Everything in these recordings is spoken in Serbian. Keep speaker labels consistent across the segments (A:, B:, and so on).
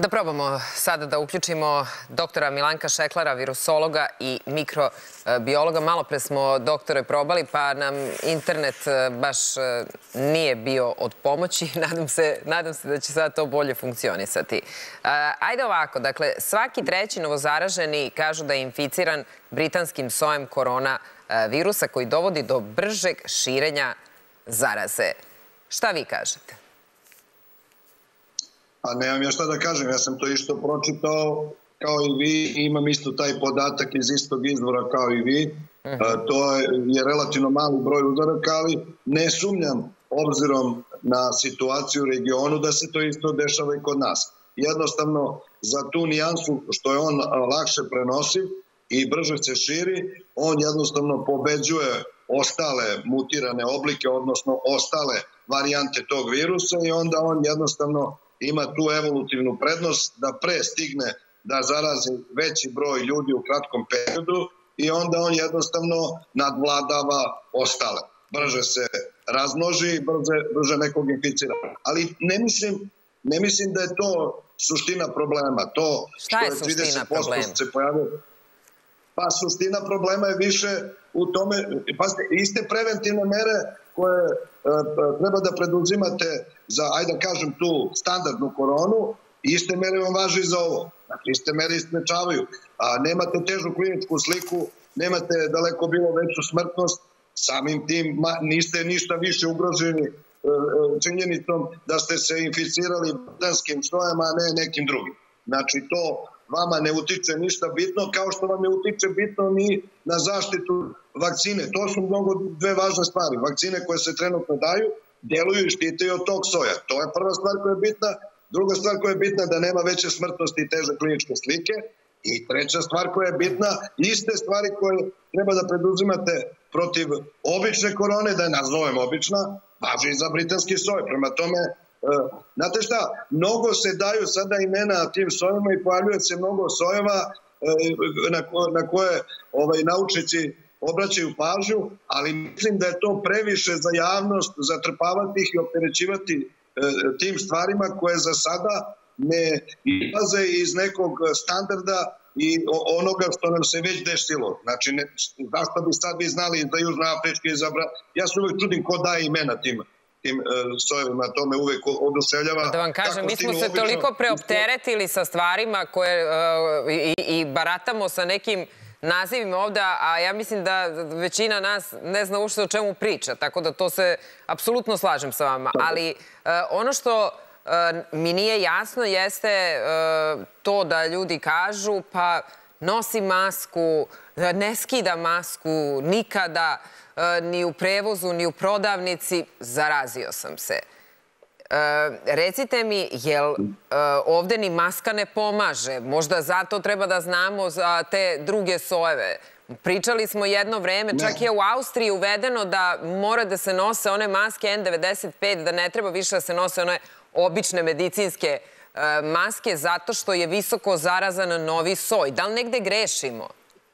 A: Da probamo sada da uključimo doktora Milanka Šeklara, virusologa i mikrobiologa. Malo pre smo, doktore, probali, pa nam internet baš nije bio od pomoći. Nadam se da će sada to bolje funkcionisati. Ajde ovako, dakle, svaki treći novozaraženi kažu da je inficiran britanskim sojem koronavirusa koji dovodi do bržeg širenja zaraze. Šta vi kažete?
B: Pa nemam ja šta da kažem, ja sam to isto pročitao kao i vi, imam isto taj podatak iz istog izvora kao i vi. To je relativno mali broj uzoraka, ali ne sumnjam obzirom na situaciju u regionu da se to isto dešava i kod nas. Jednostavno, za tu nijansu što je on lakše prenosiv i brže se širi, on jednostavno pobeđuje ostale mutirane oblike, odnosno ostale varijante tog virusa i onda on jednostavno ima tu evolutivnu prednost da pre stigne da zarazi veći broj ljudi u kratkom periodu i onda on jednostavno nadvladava ostale. Brže se razmnoži i brže nekog inficira. Ali ne mislim da je to suština problema. To
A: šta je suština problema?
B: Se pojavio. Pa suština problema je više u tome, iste preventivne mere koje treba da preduzimate za, ajde da kažem, tu standardnu koronu, iste mere vam važi i za ovo. Znači, iste mere isprečavaju. Nemate težu kliničku sliku, nemate daleko bilo veću smrtnost, samim tim niste ništa više ugroženi činjenicom da ste se inficirali britanskim sojem, a ne nekim drugim. Znači, to vama ne utiče ništa bitno, kao što vam ne utiče bitno ni na zaštitu vakcine. To su mnogo dve važne stvari. Vakcine koje se trenutno daju, deluju i štite od tog soja. To je prva stvar koja je bitna. Druga stvar koja je bitna da nema veće smrtnosti i teže kliničke slike. I treća stvar koja je bitna, iste stvari koje treba da preduzimate protiv obične korone, da je nazovem obična, važi i za britanski soj. Prema tome, znate šta, mnogo se daju sada imena tim sojevima i pojavljuje se mnogo sojeva na koje naučnici obraćaju pažnju, ali mislim da je to previše za javnost, zatrpavati ih i opterećivati tim stvarima koje za sada ne izlaze iz nekog standarda i onoga što nam se već desilo. Znači, zašto bi sad vi znali za Južnoafrički i za... Ja se uvek čudim ko daje imena tim sojevima, to me uvek oduševljava.
A: Da vam kažem, mi smo se toliko preopteretili sa stvarima koje i baratamo sa nekim nazivima ovde, a ja mislim da većina nas ne zna uopšte o čemu priča, tako da to se apsolutno slažem sa vama. Ali ono što mi nije jasno jeste to da ljudi kažu pa nosi masku, ne skida masku nikada, ni u prevozu, ni u prodavnici, zarazio sam se. Recite mi, jel ovde ni maska ne pomaže? Možda zato treba da znamo za te druge sojeve. Pričali smo jedno vreme, čak je u Austriji uvedeno da mora da se nose one maske N95, da ne treba više da se nose one obične medicinske maske, zato što je visoko zarazan novi soj. Da li negde grešimo?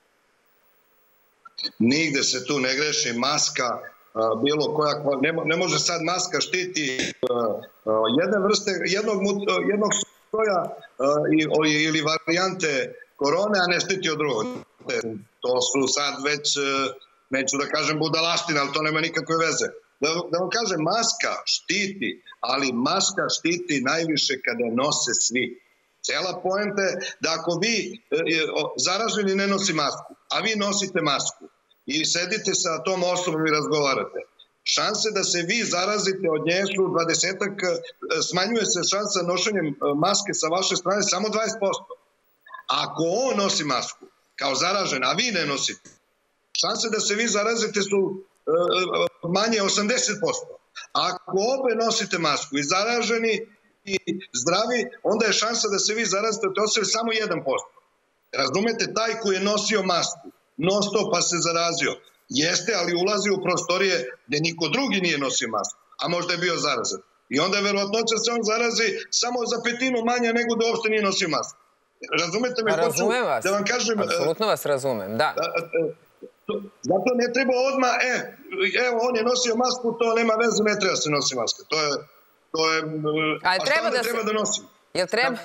B: Nigde se tu ne greši. Maska, bilo koja, ne može sad maska štiti jedne vrste, jednog soja ili varijante korone, a ne štiti od drugog. To su sad već, neću da kažem budalaština, ali to nema nikakve veze. Da vam kažem, maska štiti, ali maska štiti najviše kada nose svi. Cela poenta je da ako vi zaraženi ne nosi masku, a vi nosite masku i sedite sa tom osobom i razgovarate, šanse da se vi zarazite od nje su 20-ak, smanjuje se šansa nošenjem maske sa vaše strane samo 20%. Ako on nosi masku kao zaražen, a vi ne nosite, šanse da se vi zarazite su manje 80%. Ako obe nosite masku i zaraženi i zdravi, onda je šansa da se vi zarazite od osobe samo 1%. Razumete, taj koji je nosio masku, non-stop pa se zarazio, jeste, ali ulazi u prostorije gde niko drugi nije nosio masku, a možda je bio zarazan. I onda je verovatnoća da se on zarazi samo za petinu manja nego da uopšte nije nosio masku. Razumete me?
A: Razumem vas.
B: Da vam kažem...
A: Apsolutno vas razumem, da.
B: Zato ne treba odmah, evo, on je nosio masku, to nema veze, ne treba se nosi maska. To je...
A: Ali
B: a šta onda treba da nosim?
A: Jel treba?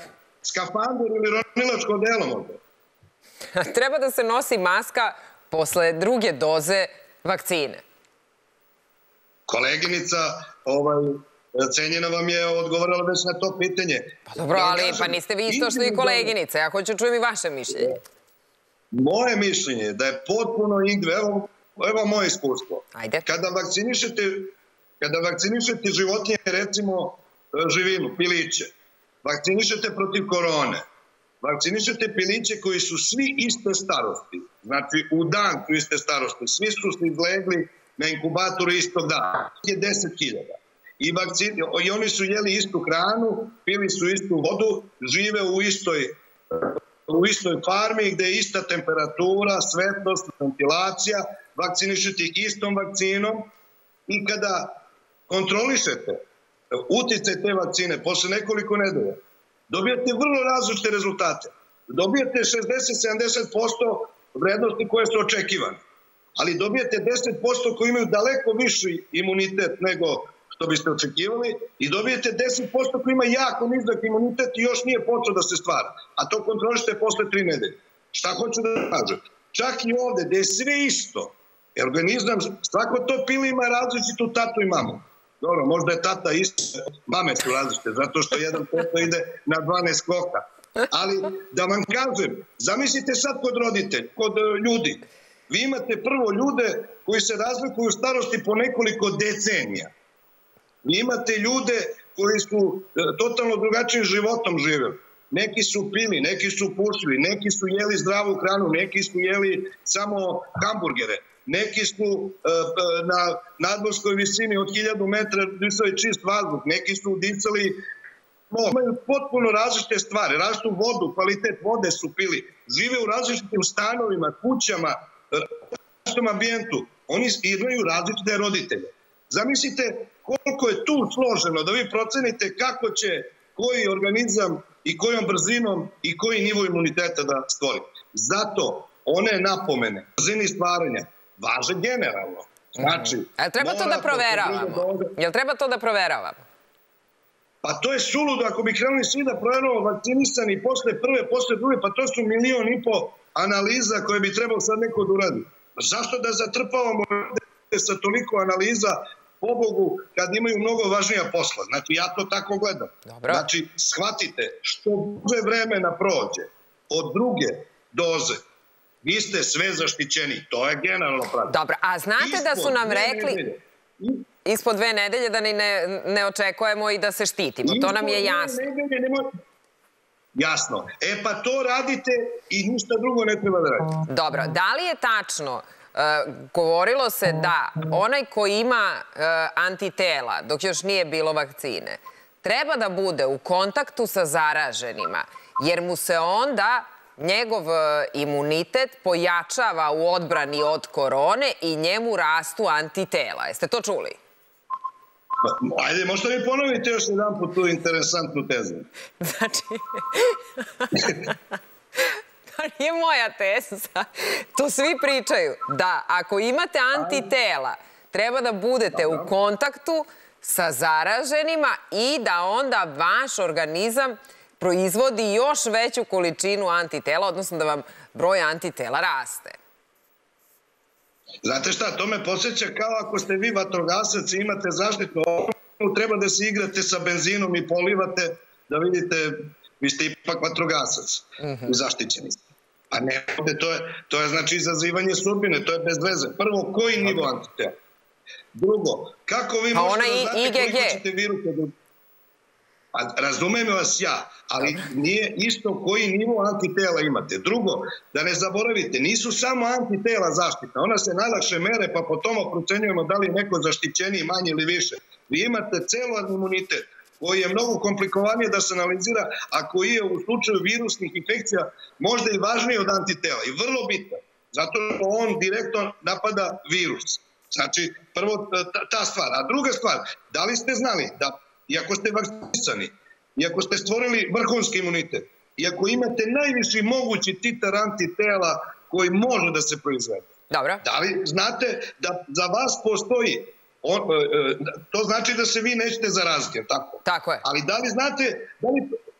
B: skafandur ili ronilačko delo možda.
A: Treba da se nosi maska posle druge doze vakcine.
B: Koleginica cenjena vam je odgovorila već na to pitanje.
A: Pa dobro, ali pa niste vi isto što i koleginice. Ja hoću čujem i vaše mišljenje.
B: Moje mišljenje je da je potpuno individualno, evo moje iskustvo.
A: Ajde.
B: Kada vakcinišete životinje, recimo živinu, piliće, vakcinišete protiv korone, vakcinišete piliće koji su svi iste starosti, znači u dan su iste starosti, svi su se izlegli na inkubatoru istog dana, je 10.000. I oni su jeli istu hranu, pili su istu vodu, žive u istoj farmi gde je ista temperatura, svetlost, ventilacija, vakcinišete ih istom vakcinom i kada kontrolišete uticaj te vakcine posle nekoliko nedelja, dobijate vrlo različite rezultate. Dobijate 60-70% vrednosti koje su očekivane, ali dobijate 10% koji imaju daleko viši imunitet nego što biste očekivali i dobijete 10% koji ima jako nizak imunitet i još nije počeo da se stvara. A to kontrolišete posle 3 nedelje. Šta hoću da kažem? Čak i ovde, gde je sve isto, organizam, svako to pili ima različitu tatu i mamu. Dobro, možda je tata isto, mame su različite, zato što jedan teta ide na 12 skoka. Ali, da vam kažem, zamislite sad kod roditelja, kod ljudi. Vi imate prvo ljude koji se razlikuju u starosti po nekoliko decenija. Vi imate ljude koji su totalno drugačijim životom živjeli. Neki su pili, neki su pušili, neki su jeli zdravu hranu, neki su jeli samo hamburgere, neki su na nadmorskoj visini od 1000 metra disali čist vazduh, neki su disali, imaju potpuno različite stvari, različitu vodu, kvalitet vode su pili, žive u različitim stanovima, kućama, različitom ambijentu, oni imaju različite roditelje. Zamislite koliko je tu složeno da vi procenite kako će koji organizam i kojom brzinom i koji nivo imuniteta da stvori. Zato one napomene, brzini stvaranja, važe generalno. Znači,
A: jel treba to da proveravamo? Jel treba to da proveravamo?
B: Pa to je suludo ako bi krenuli svi da proveravamo vakcinisani posle prve, posle druge, pa to su 1,5 miliona analiza koje bi trebao sad neko da uradi. Zašto da zatrpavamo sa toliko analiza, pobogu, kad imaju mnogo važnija posla? Znači, ja to tako gledam. Znači, shvatite, što duže vremena prođe od druge doze, vi ste sve zaštićeni. To je generalno pravilo.
A: Dobro, a znate da su nam rekli ispod 2 nedelje da ni ne očekujemo i da se štitimo. To nam je jasno.
B: Jasno. E pa to radite i ništa drugo ne treba da radite.
A: Dobro, da li je tačno, govorilo se da onaj ko ima antitela, dok još nije bilo vakcine, treba da bude u kontaktu sa zaraženima, jer mu se onda njegov imunitet pojačava u odbrani od korone i njemu rastu antitela. Jeste to čuli?
B: Ajde, možete mi ponoviti još jedan put tu interesantnu tezu?
A: Znači, to nije moja teza. To svi pričaju. Da, ako imate antitela, treba da budete u kontaktu sa zaraženima i da onda vaš organizam proizvodi još veću količinu antitela, odnosno da vam broj antitela raste.
B: Znate šta, to me podsjeća kao ako ste vi vatrogasac i imate zaštitnu opremu, treba da se igrate sa benzinom i polivate, da vidite, vi ste ipak vatrogasac i zaštićeni ste. A ne, to je znači izazivanje sudbine, to je bez veze. Prvo, koji nivo antitela? Drugo, kako vi možete da znate koliko ćete virusa da... Razumem vas ja, ali nije isto koji nivo antitela imate. Drugo, da ne zaboravite, nisu samo antitela zaštitna, ona se najlakše mere, pa po tomu procenjujemo da li je neko zaštićeniji, manje ili više. Vi imate celularni imunitet, koji je mnogo komplikovanije da se analizira, a koji je u slučaju virusnih infekcija možda i važniji od antitela. I vrlo bitno, zato što on direktno napada virus. Znači, prvo ta stvar. A druga stvar, da li ste znali da iako ste vakcinisani, iako ste stvorili vrhunski imunitet, iako imate najviši mogući titar antitela koji može da se proizvede, da li znate da za vas postoji, to znači da se vi nećete zaraziti, tako?
A: Tako je.
B: Ali da li znate,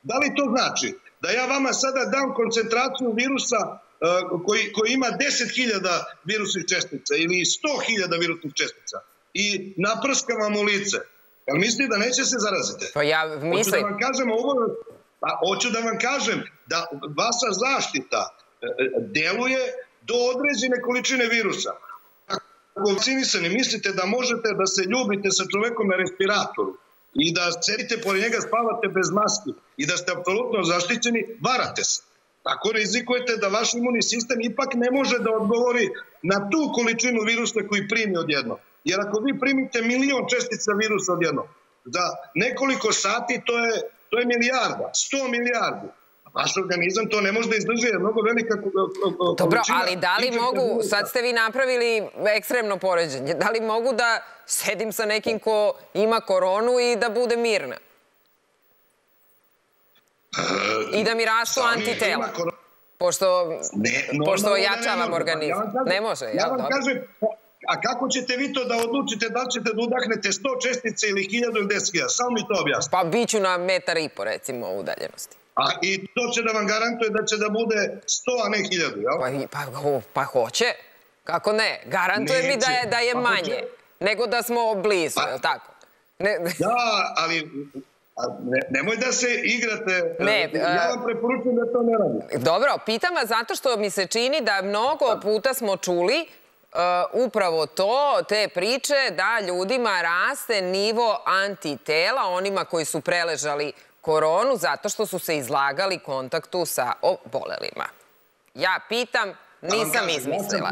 B: Da li to znači da ja vama sada dam koncentraciju virusa koji ima 10.000 virusnih čestica ili 100.000 virusnih čestica i naprskam vam u lice? Jel mislite da neće se zaraziti?
A: Pa ja mislim...
B: Hoću da vam kažem da vaša zaštita deluje do određene količine virusa. Ako vakcinisani mislite da možete da se ljubite sa čovekom na respiratoru i da sedite pored njega, spavate bez maske i da ste apsolutno zaštićeni, varate se. Tako rizikujete da vaš imunni sistem ipak ne može da odgovori na tu količinu virusa koji primi odjedno. Jer ako vi primite 1.000.000 čestica virusa odjedno, za nekoliko sati to je milijarda, 100 milijardi. Vaš organizam to ne može da izdrži, je mnogo velika količina.
A: Dobro, ali da li mogu, sad ste vi napravili ekstremno poređenje, da li mogu da sedim sa nekim ko ima koronu i da bude mirna? I da mi rastu antitela? Pošto ojačavam organizam. Ne može, jel?
B: Ja vam kažem, a kako ćete vi to da odlučite da li ćete da udahnete 100 čestice ili 1000 ili 10.000? Samo mi to objasnite.
A: Pa biću na 1,5 metra, recimo, udaljenosti.
B: I to će da vam garantuje da će da bude 100, a ne 1000, jel?
A: Pa hoće. Kako ne? Garantuje mi da je manje nego da smo blizu, jel tako?
B: Da, ali nemoj da se igrate. Ja vam preporučujem da to ne radite.
A: Dobro, pitam vas zato što mi se čini da mnogo puta smo čuli upravo te priče da ljudima raste nivo antitela, onima koji su preležali koronu, zato što su se izlagali kontaktu sa obolelima. Ja pitam, nisam izmislila.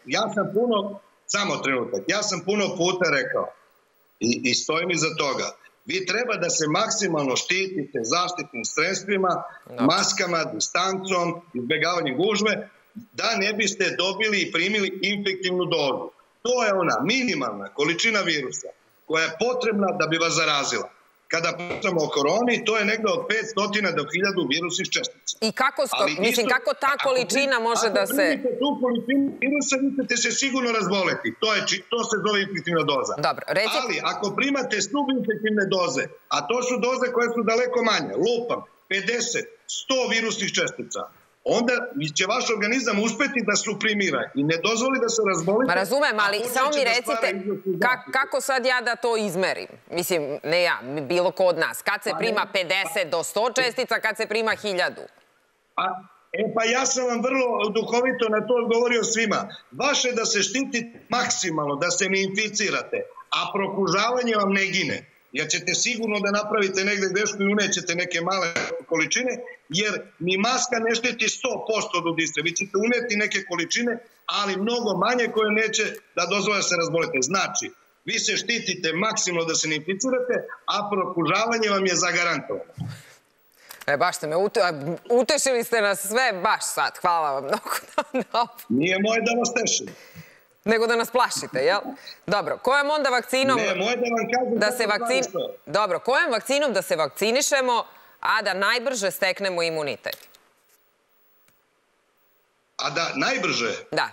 B: Samo trenutak, ja sam puno puta rekao i stojim iza toga. Vi treba da se maksimalno štitite zaštitnim sredstvima, maskama, distancom, izbjegavanjem gužve, da ne biste dobili i primili infektivnu dozu. To je ona minimalna količina virusa koja je potrebna da bi vas zarazila. Kada pričamo o koroni, to je negde od 500 do 1000 virusnih čestica.
A: I kako ta količina može da se...
B: Ako primite tu količinu virusa, vi ćete se sigurno razboleti. To se zove infektivna doza. Ali ako primate subinfektivne doze, a to su doze koje su daleko manje, lupam, 50, 100 virusnih čestica, onda će vaš organizam uspeti da suprimira i ne dozvoli da se razbolite.
A: Ma razumem, ali samo mi recite kako sad ja da to izmerim? Mislim, ne ja, bilo ko od nas. Kad se prima 50 do 100 čestica, kad se prima 1000?
B: Pa ja sam vam vrlo duhovito na to odgovorio svima. Vaše da se štitite maksimalno, da se ne inficirate, a prokužavanje vam ne gine. Jer ćete sigurno da napravite negde grešku i unećete neke male količine, jer ni maska ne štiti 100% od udisanja. Vi ćete uneti neke količine, ali mnogo manje koje neće da dozvole da se razbolite. Znači, vi se štitite maksimalno da se ne inficirate, a prokužavanje vam je zagarantovano.
A: Baš ste me utešili ste nas sve baš sad. Hvala vam mnogo.
B: Nije moje da vas tešim.
A: Nego da nas plašite, jel? Dobro, kojom onda vakcinom...
B: Ne, moje da vam kažem...
A: Dobro, kojom vakcinom da se vakcinišemo, a da najbrže steknemo imunitet?
B: A da najbrže?
A: Da.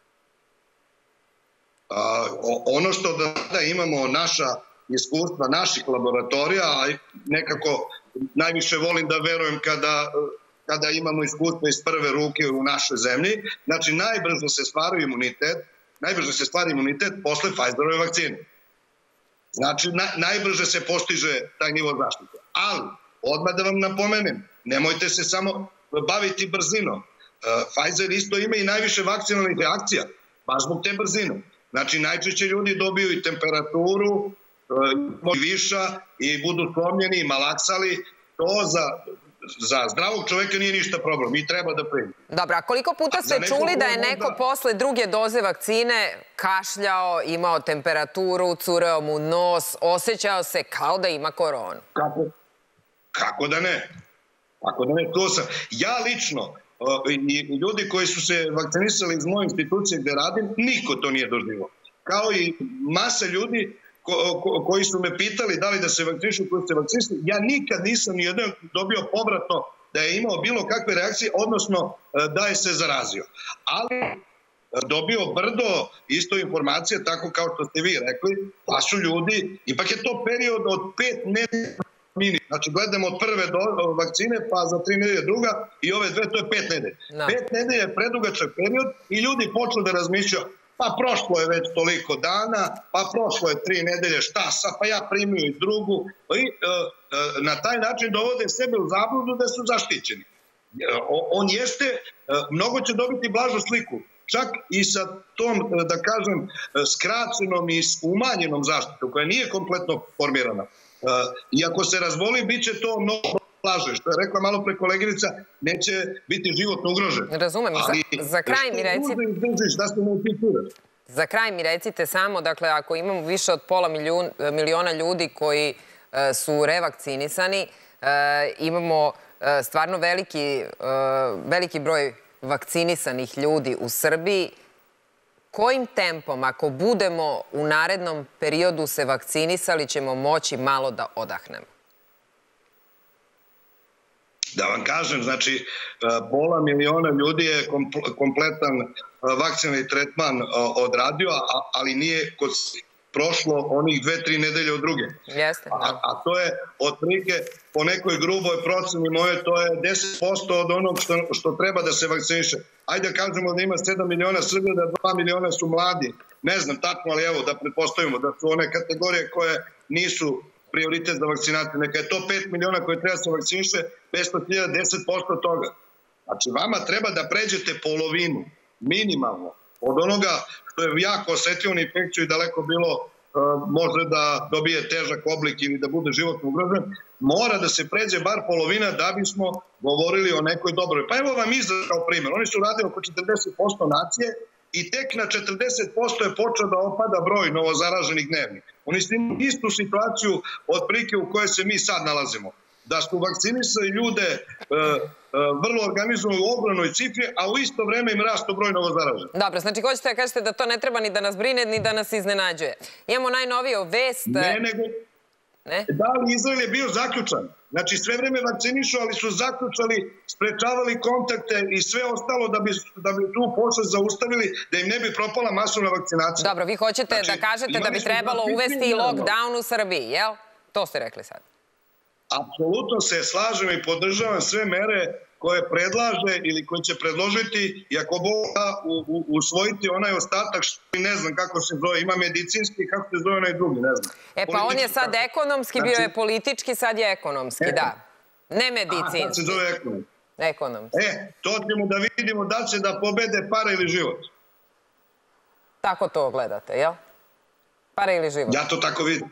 B: Ono što da imamo naša iskustva, naših laboratorija, a nekako najviše volim da verujem kada imamo iskustva iz prve ruke u našoj zemlji, znači najbrže se stvara imunitet posle Pfizerove vakcine. Znači, najbrže se postiže taj nivo zaštite. Ali, odmah da vam napomenem, nemojte se samo baviti brzinom. Pfizer isto ima i najviše vakcinalnih reakcija, baš zbog te brzine. Znači, najčešće ljudi dobiju i temperaturu, i viša, i budu slomljeni, i malaksali. To za zdravog čoveka nije ništa problem i treba da primi.
A: Dobro, a koliko puta ste čuli da je neko posle druge doze vakcine kašljao, imao temperaturu, cureo mu nos, osjećao se kao da ima koronu?
B: Kako da ne? To sam. Ja lično i ljudi koji su se vakcinisali iz moje institucije gde radim, niko to nije doživao. Kao i masa ljudi koji su me pitali da li da se vakcinišu, koji se vakcinisali, ja nikad nisam nijedan dobio povratno da je imao bilo kakve reakcije, odnosno da je se zarazio. Ali dobio brdo isto informacije, tako kao što ste vi rekli, pa su ljudi, ipak je to period od 5 nedelja mini. Znači, gledamo od prve vakcine, pa za 3 nedelje druga i ove dve, to je 5 nedelje. 5 nedelje je predugačak period i ljudi počnu da razmišljaju, pa prošlo je već toliko dana, pa prošlo je 3 nedelje, šta sad, pa ja primio i drugu. I na taj način dovode sebe u zabludu da su zaštićeni. On jeste, mnogo će dobiti blažu sliku. Čak i sa tom, da kažem, skraćenom i umanjenom zaštitom, koja nije kompletno formirana. I ako se razboli, bit će to mnogo blaže. Što je rekla malo pre koleginica, neće biti životno ugrožen.
A: Razumem. Za kraj mi recite... Za kraj mi recite samo, dakle, ako imamo više od pola miliona ljudi koji su revakcinisani, imamo stvarno veliki broj vakcinisanih ljudi u Srbiji. Kojim tempom, ako budemo u narednom periodu se vakcinisali, ćemo moći malo da odahnemo?
B: Da vam kažem, znači, pola miliona ljudi je kompletan vakcinalni tretman odradio, ali nije kod prošlo onih 2-3 nedelje od druge.
A: Jeste.
B: A to je otprilike po nekoj gruboj proceni moje, to je 10% od onog što treba da se vakciniše. Ajde da kažemo da ima 7 miliona Srbija, da 2 miliona su mladi. Ne znam tačno, ali evo da pretpostavimo da su one kategorije koje nisu prioritet za vakcinaciju. Neka je to 5 miliona koje treba se vakciniše, 500.000, 10% toga. Znači, vama treba da pređete polovinu, minimalno, od onoga što je jako osetljivo na infekciju i daleko bilo može da dobije težak oblik ili da bude životno ugrožen, mora da se pređe bar polovina da bismo govorili o nekoj dobroj. Pa evo vam Izrael kao primjer. Oni su radili oko 40% nacije i tek na 40% je počeo da opada broj novozaraženih dnevnih. Oni su imali istu situaciju otprilike u kojoj se mi sad nalazimo. Da su vakcinisali ljude vrlo organizovano u ogromnoj cifri, a u isto vreme im rastu broj novozaraženih.
A: Dobro, znači hoćete da kažete da to ne treba ni da nas brine, ni da nas iznenađuje. Imamo najnoviju vest...
B: Ne, nego... Da li Izrael je bio zaključan? Znači sve vreme vakcinišu, ali su zaključali, sprečavali kontakte i sve ostalo da bi tu pošast zaustavili, da im ne bi propala masovna vakcinacija.
A: Dobro, vi hoćete da kažete da bi trebalo uvesti i lockdown u Srbiji, jel? To ste rekli sad.
B: Apsolutno se slažem i podržavam sve mere koje predlaže ili koje će predložiti i ako Bog da usvojiti onaj ostatak što ne znam kako se zove, ima medicinski, kako se zove onaj drugi, ne znam.
A: E pa on je sad ekonomski, bio je politički, sad je ekonomski, da. Ne medicinski.
B: A, sad se zove ekonomski.
A: Ekonomski.
B: To ćemo da vidimo da će da pobede para ili život.
A: Tako to gledate, jel? Para ili život?
B: Ja to tako vidim.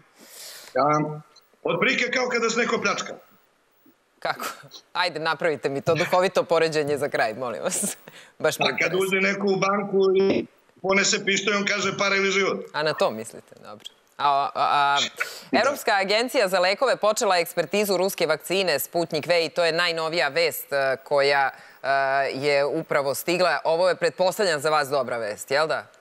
B: Otprilike kao kada se neko pljačka.
A: Kako? Ajde, napravite mi to duhovito poređenje za kraj, molim vas.
B: A kad uđe neko u banku i ponese pištolj, on kaže para ili život.
A: A na to mislite, dobro. Evropska agencija za lekove počela ekspertizu ruske vakcine Sputnik V i to je najnovija vest koja je upravo stigla. Ovo je, pretpostavljam, za vas dobra vest, jel da?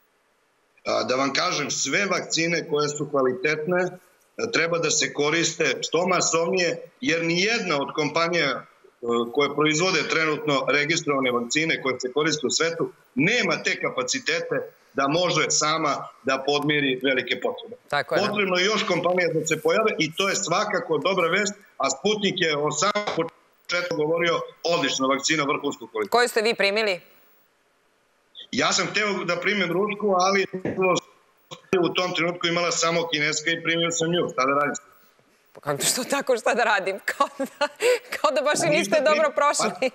B: Da vam kažem, sve vakcine koje su kvalitetne treba da se koriste što masovnije, jer nijedna od kompanija koje proizvode trenutno registrovane vakcine koje se koriste u svetu nema te kapacitete da može sama da podmiri velike potrebe. Potrebno je još kompanija da se pojave i to je svakako dobra vest, a Sputnik je o samom početku govorio odlična vakcina vrhunskog kvaliteta.
A: Koju ste vi primili?
B: Ja sam hteo da primim rusku, ali u tom trenutku imala samo kineska i primio sam nju. Šta da radim?
A: Kako što tako, šta da radim? Kao da baš i niste dobro prošli.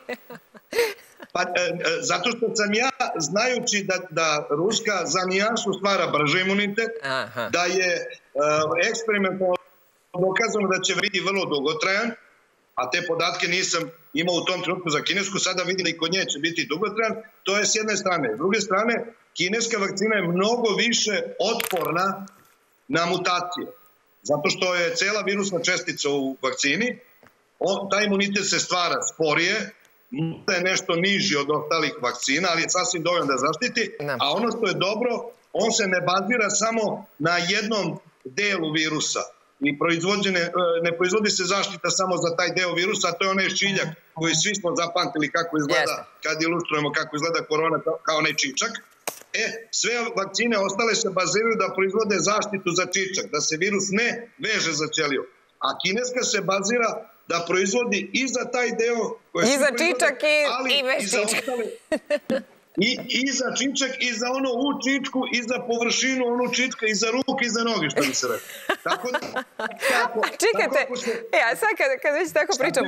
B: Zato što sam ja, znajući da ruska za nijansu stvara brže imunitet, da je eksperimentalno dokazano da će biti vrlo dugotrajan, a te podatke nisam imao u tom trenutku za kinesku, sada vidim da i kod nje će biti dugotrajan, to je s jedne strane. S druge strane, kineska vakcina je mnogo više otporna na mutacije. Zato što je cela virusna čestica u vakcini, taj imunitet se stvara sporije, je nešto niži od ostalih vakcina, ali je sasvim dovoljno da zaštiti, a ono što je dobro, on se ne bazira samo na jednom delu virusa i ne proizvodi se zaštita samo za taj deo virusa, a to je onaj šiljak koji svi smo zapamtili kako izgleda kad ilustrujemo kako izgleda korona kao onaj čičak. Sve vakcine ostale se baziraju da proizvode zaštitu za čičak, da se virus ne veže za ćeliju. a kineska se bazira da proizvodi i za taj deo...
A: I za čičak i bez čička.
B: I za čičak, i za ono u čičku, i za površinu onu čička, i za ruke, i za noge, što bi se rekao. Tako da...
A: Čekajte, a sad kad već tako pričamo...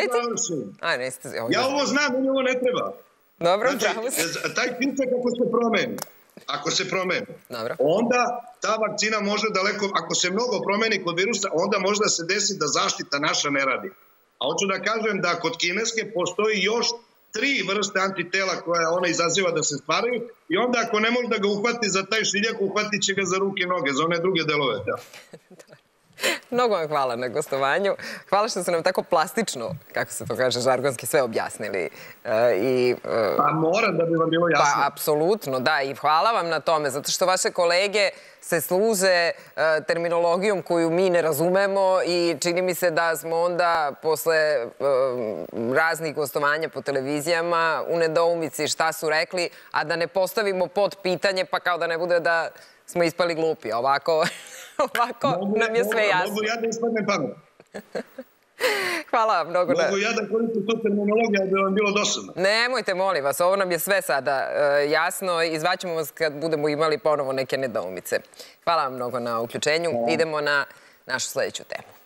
B: Ja ovo znam, meni ovo ne treba.
A: Dobro, pravo se.
B: Taj čičak ako se promeni, onda ta vakcina može daleko, ako se mnogo promeni kod virusa, onda može da se desi da zaštita naša ne radi. A hoću da kažem da kod kineske postoji još 3 vrste antitela koje ona izaziva da se stvaraju i onda ako ne može da ga uhvati za taj šiljak, uhvatit će ga za ruke i noge, za one druge delove.
A: Mnogo vam hvala na gostovanju. Hvala što ste nam tako plastično, kako se to kaže, žargonski sve objasnili.
B: Pa moram da bi vam bilo jasno.
A: Pa, apsolutno, da. I hvala vam na tome, zato što vaše kolege se služe terminologijom koju mi ne razumemo i čini mi se da smo onda posle raznih gostovanja po televizijama u nedoumici šta su rekli, a da ne postavimo pod pitanje, pa kao da ne bude da smo ispali glupi. Ovako nam je sve jasno.
B: Mogu ja da ispadnem pamet.
A: Hvala vam mnogo.
B: Mogu ja da koristim tu terminologiju, da vam bilo dosadno.
A: Nemojte, molim vas, ovo nam je sve sada jasno i zvaćemo vas kad budemo imali ponovo neke nedoumice. Hvala vam mnogo na uključenju. Idemo na našu sledeću temu.